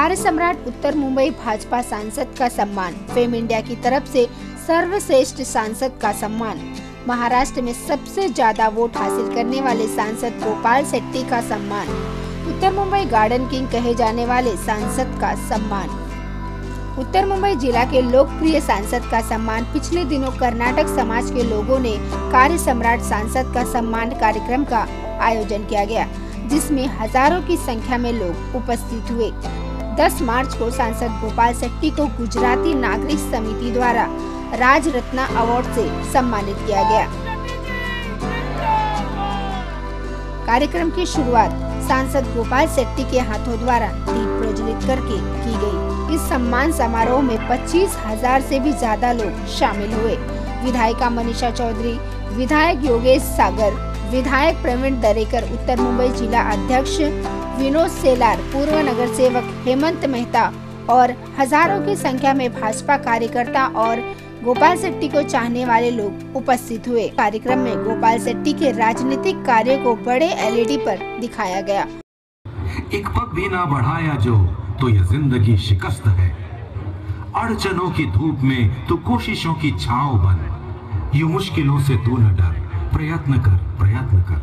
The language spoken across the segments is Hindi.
कार्य सम्राट उत्तर मुंबई भाजपा सांसद का सम्मान, फेम इंडिया की तरफ से सर्वश्रेष्ठ सांसद का सम्मान, महाराष्ट्र में सबसे ज्यादा वोट हासिल करने वाले सांसद गोपाल शेट्टी का सम्मान, उत्तर मुंबई गार्डन किंग कहे जाने वाले सांसद का सम्मान, उत्तर मुंबई जिला के लोकप्रिय सांसद का सम्मान। पिछले दिनों कर्नाटक समाज के लोगों ने कार्य सम्राट सांसद का सम्मान कार्यक्रम का आयोजन किया गया, जिसमें हजारों की संख्या में लोग उपस्थित हुए। 10 मार्च को सांसद गोपाल शेट्टी को गुजराती नागरिक समिति द्वारा राज रत्ना अवार्ड से सम्मानित किया गया। कार्यक्रम की शुरुआत सांसद गोपाल शेट्टी के हाथों द्वारा दीप प्रज्वलित करके की गई। इस सम्मान समारोह में 25,000 से भी ज्यादा लोग शामिल हुए। विधायिका मनीषा चौधरी, विधायक योगेश सागर, विधायक प्रवीण दरेकर, उत्तर मुंबई जिला अध्यक्ष विनोद सेलार, पूर्व नगर सेवक हेमंत मेहता और हजारों की संख्या में भाजपा कार्यकर्ता और गोपाल शेट्टी को चाहने वाले लोग उपस्थित हुए। कार्यक्रम में गोपाल शेट्टी के राजनीतिक कार्यों को बड़े एलईडी पर दिखाया गया। एक पग भी ना बढ़ाया जो तो ये जिंदगी शिकस्त है, अड़चनों की धूप में तो कोशिशों की छांव बन, यूं मुश्किलों से तू न डर, प्रयत्न कर प्रयत्न कर।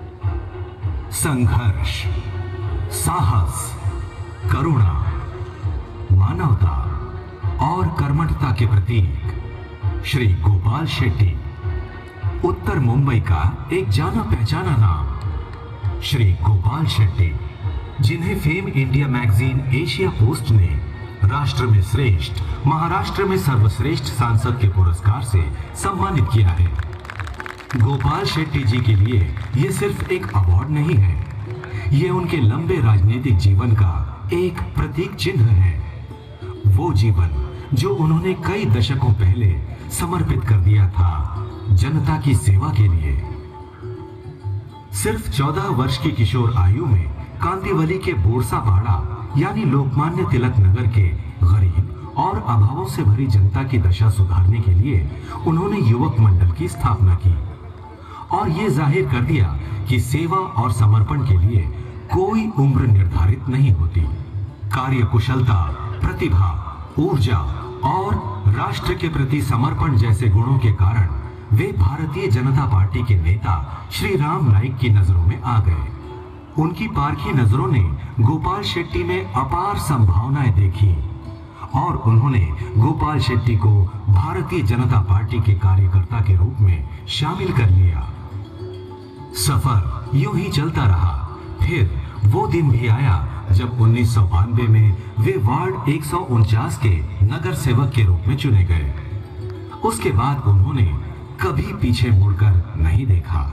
संघर्ष, साहस, करुणा, मानवता और कर्मठता के प्रतीक श्री गोपाल शेट्टी, उत्तर मुंबई का एक जाना पहचाना नाम। श्री गोपाल शेट्टी, जिन्हें fame India magazine Asia post ने राष्ट्र में श्रेष्ठ, महाराष्ट्र में सर्वश्रेष्ठ सांसद के पुरस्कार से सम्मानित किया है। गोपाल शेट्टी जी के लिए ये सिर्फ एक अवार्ड नहीं है, ये उनके लंबे राजनीतिक जीवन का एक प्रतीक चिन्ह है। वो जीवन जो उन्होंने कई दशकों पहले समर्पित कर दिया था जनता की सेवा के लिए। सिर्फ 14 वर्ष की किशोर आयु में कांदिवली के बोरसापाड़ा यानी लोकमान्य तिलक नगर के गरीब और अभावों से भरी जनता की दशा सुधारने के लिए उन्होंने युवक मंडल की स्थापना की और ये जाहिर कर दिया कि सेवा और समर्पण के लिए कोई उम्र निर्धारित नहीं होती। कार्यकुशलता, प्रतिभा, ऊर्जा और राष्ट्र के प्रति समर्पण जैसे गुणों के कारण वे भारतीय जनता पार्टी के नेता श्री राम नाईक की नजरों में आ गए। उनकी पारखी नजरों ने गोपाल शेट्टी में अपार संभावनाएं देखी और उन्होंने गोपाल शेट्टी को भारतीय जनता पार्टी के कार्यकर्ता के रूप में शामिल कर लिया। सफर यूं ही चलता रहा। फिर वो दिन भी आया जब 1992 में वे वार्ड 149 के नगर सेवक के रूप में चुने गए। उसके बाद उन्होंने कभी पीछे मुड़कर नहीं देखा।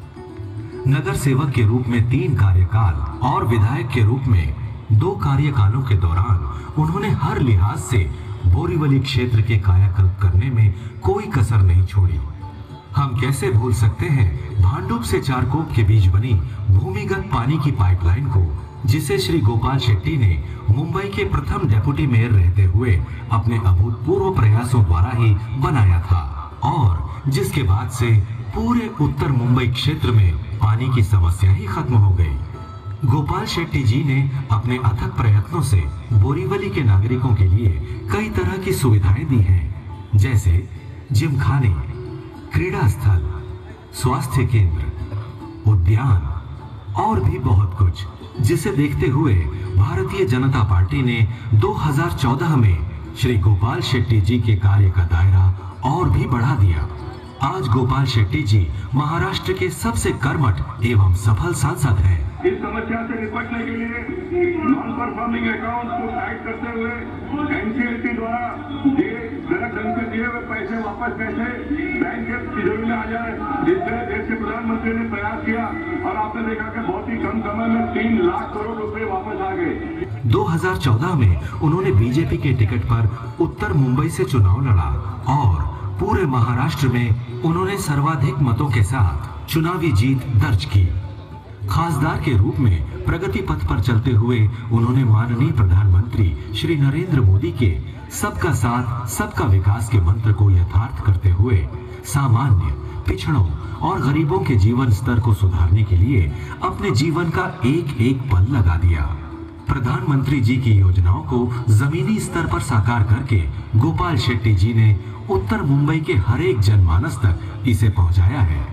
नगर सेवक के रूप में 3 कार्यकाल और विधायक के रूप में 2 कार्यकालों के दौरान उन्होंने हर लिहाज से बोरीवली क्षेत्र के कायाकल्प करने में कोई कसर नहीं छोड़ी। हम कैसे भूल सकते हैं भांडुप से चारकोप के बीच बनी भूमिगत पानी की पाइपलाइन को, जिसे श्री गोपाल शेट्टी ने मुंबई के प्रथम डेप्यूटी मेयर रहते हुए अपने अभूतपूर्व प्रयासों द्वारा ही बनाया था और जिसके बाद से पूरे उत्तर मुंबई क्षेत्र में पानी की समस्या ही खत्म हो गई। गोपाल शेट्टी जी ने अपने अथक प्रयत्नों से बोरीवली के नागरिकों के लिए कई तरह की सुविधाएं दी हैं, जैसे जिमखाने, क्रीड़ा स्थल, स्वास्थ्य केंद्र, उद्यान और भी बहुत कुछ, जिसे देखते हुए भारतीय जनता पार्टी ने 2014 में श्री गोपाल शेट्टी जी के कार्य का दायरा और भी बढ़ा दिया। आज गोपाल शेट्टी जी महाराष्ट्र के सबसे कर्मठ एवं सफल सांसद हैं। इस समस्या से निपटने के लिए नॉन परफॉर्मिंग अकाउंट को टाइट करते हुए एनसीएलटी द्वारा गलत ढंग से दिए हुए पैसे वापस कैसे बैंक के तिजोरी में आ जाए, जिससे देश के प्रधानमंत्री ने प्रयास किया और आपने देखा कि बहुत ही कम समय में 3 लाख करोड़ रुपए वापस आ गए। 2014 में उन्होंने बीजेपी के टिकट पर उत्तर मुंबई से चुनाव लड़ा और पूरे महाराष्ट्र में उन्होंने सर्वाधिक मतों के साथ चुनावी जीत दर्ज की। खासदार के रूप में प्रगति पथ पर चलते हुए उन्होंने माननीय प्रधानमंत्री श्री नरेंद्र मोदी के सबका साथ सबका विकास के मंत्र को यथार्थ करते हुए सामान्य, पिछड़ों और गरीबों के जीवन स्तर को सुधारने के लिए अपने जीवन का एक एक पल लगा दिया। प्रधानमंत्री जी की योजनाओं को जमीनी स्तर पर साकार करके गोपाल शेट्टी जी ने उत्तर मुंबई के हर एक जनमानस तक इसे पहुंचाया है।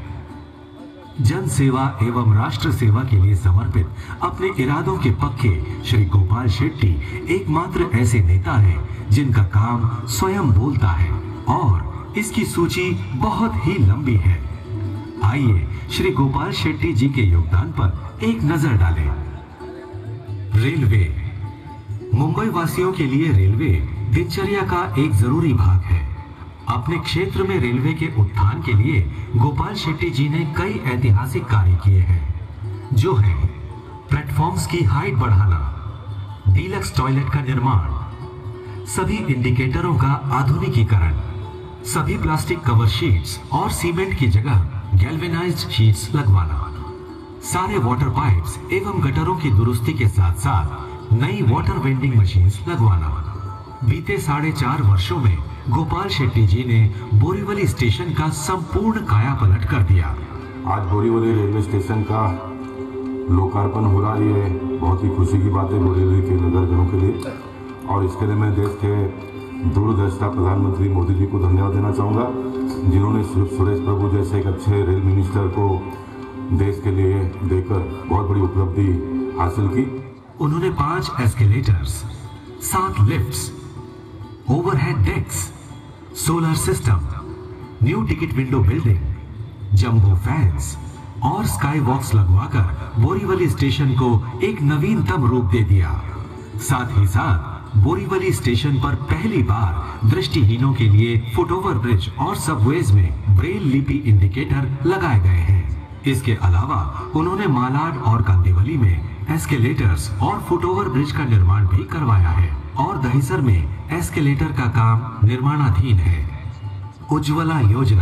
जन सेवा एवं राष्ट्र सेवा के लिए समर्पित अपने इरादों के पक्के श्री गोपाल शेट्टी एकमात्र ऐसे नेता हैं जिनका काम स्वयं बोलता है और इसकी सूची बहुत ही लंबी है। आइए श्री गोपाल शेट्टी जी के योगदान पर एक नजर डालें। रेलवे। मुंबई वासियों के लिए रेलवे दिनचर्या का एक जरूरी भाग है। अपने क्षेत्र में रेलवे के उत्थान के लिए गोपाल शेट्टी जी ने कई ऐतिहासिक कार्य किए हैं, जो है प्लेटफॉर्म्स की हाइट बढ़ाना, डीलक्स टॉयलेट का निर्माण, सभी इंडिकेटरों का आधुनिकीकरण, सभी प्लास्टिक कवर शीट्स और सीमेंट की जगह गैल्वेनाइज्ड शीट्स लगवाना, सारे वाटर पाइप्स एवं गटरों की दुरुस्ती के साथ साथ नई वाटर वेंडिंग मशीन्स लगवाना। बीते 4.5 वर्षों में गोपाल शेट्टी जी ने बोरीवली स्टेशन का संपूर्ण कायापलट कर दिया। आज बोरीवली रेलवे स्टेशन का लोकार्पण हो रहा है। ये बहुत ही खुशी की बात है बोरीवली के नगरजनों के लिए, और इसके लिए मैं देश के दूरदर्शिता प्रधानमंत्री मोदी जी को धन्यवाद देना चाहूँगा, जिन्होंने सुरेश प्रभु जैसे एक अच्छे रेल मिनिस्टर को देश के लिए देकर बहुत बड़ी उपलब्धि हासिल की। उन्होंने 5 escalators, 7 lifts, overhead decks, solar system, new ticket window building, jumbo fans और स्काई वॉक्स लगवाकर बोरीवली स्टेशन को एक नवीनतम रूप दे दिया। साथ ही साथ बोरीवली स्टेशन पर पहली बार दृष्टिहीनों के लिए फुटओवर ब्रिज और सबवेज में ब्रेल लिपि इंडिकेटर लगाए गए हैं। इसके अलावा उन्होंने मालाड और कांदिवली में एस्केलेटर्स और फुटओवर ब्रिज का निर्माण भी करवाया है और दहिसर में एस्केलेटर का काम निर्माणाधीन है। उज्ज्वला योजना।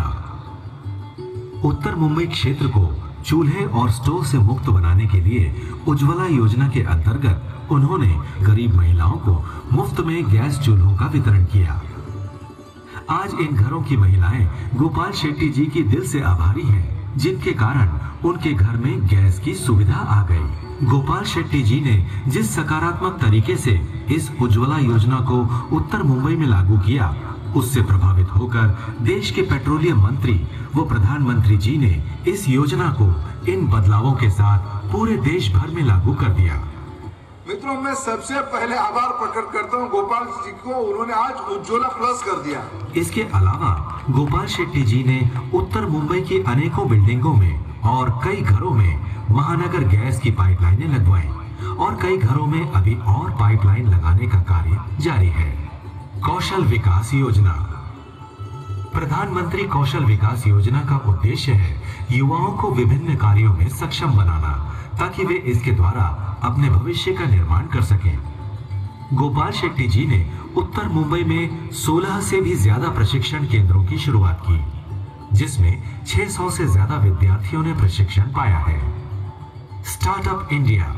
उत्तर मुंबई क्षेत्र को चूल्हे और स्टोव से मुक्त बनाने के लिए उज्ज्वला योजना के अंतर्गत उन्होंने गरीब महिलाओं को मुफ्त में गैस चूल्हों का वितरण किया। आज इन घरों की महिलाएं गोपाल शेट्टी जी की दिल से आभारी हैं, जिनके कारण उनके घर में गैस की सुविधा आ गई। गोपाल शेट्टी जी ने जिस सकारात्मक तरीके से इस उज्ज्वला योजना को उत्तर मुंबई में लागू किया, उससे प्रभावित होकर देश के पेट्रोलियम मंत्री व प्रधानमंत्री जी ने इस योजना को इन बदलावों के साथ पूरे देश भर में लागू कर दिया। मित्रों, मैं सबसे पहले आभार प्रकट करता हूं गोपाल जी को, उन्होंने आज उज्ज्वला प्लस कर दिया। इसके अलावा गोपाल शेट्टी जी ने उत्तर मुंबई की अनेकों बिल्डिंगों में और कई घरों में महानगर गैस की पाइपलाइनें लगवाई और कई घरों में अभी और पाइपलाइन लगाने का कार्य जारी है। कौशल विकास योजना। प्रधानमंत्री कौशल विकास योजना का उद्देश्य है युवाओं को विभिन्न कार्यों में सक्षम बनाना, ताकि वे इसके द्वारा अपने भविष्य का निर्माण कर सकें। गोपाल शेट्टी जी ने उत्तर मुंबई में 16 से भी ज्यादा प्रशिक्षण केंद्रों की शुरुआत की, जिसमें 600 से ज्यादा विद्यार्थियों ने प्रशिक्षण पाया है। Startup India.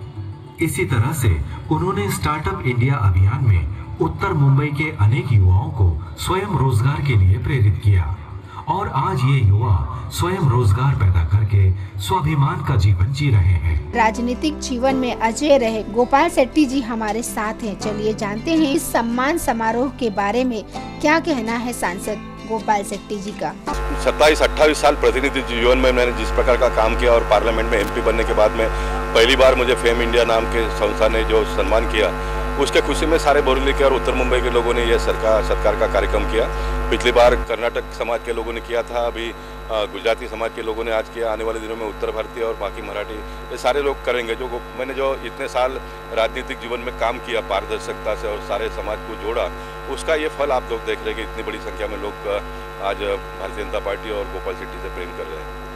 इसी तरह से उन्होंने स्टार्टअप इंडिया अभियान में उत्तर मुंबई के अनेक युवाओं को स्वयं रोजगार के लिए प्रेरित किया और आज ये युवा स्वयं रोजगार पैदा करके स्वाभिमान का जीवन जी रहे हैं। राजनीतिक जीवन में अजय रहे गोपाल शेट्टी जी हमारे साथ हैं। चलिए जानते हैं इस सम्मान समारोह के बारे में क्या कहना है सांसद गोपाल शेट्टी जी का। 27-28 साल प्रतिनिधि जीवन में मैंने जिस प्रकार का काम किया और पार्लियामेंट में एमपी बनने के बाद में पहली बार मुझे फेम इंडिया नाम के संस्था ने जो सम्मान किया, उसके खुशी में सारे बोरीवली के और उत्तर मुंबई के लोगों ने यह सत्कार का कार्यक्रम किया। पिछली बार कर्नाटक समाज के लोगों ने किया था, अभी गुजराती समाज के लोगों ने आज किया, आने वाले दिनों में उत्तर भारतीय और बाकी मराठी ये सारे लोग करेंगे। मैंने जो इतने साल राजनीतिक जीवन में काम किया पारदर्शिता से और सारे समाज को जोड़ा, उसका ये फल आप लोग देख रहे हैं कि इतनी बड़ी संख्या में लोग आज भारतीय जनता पार्टी और गोपाल शेट्टी से प्रेम कर रहे हैं।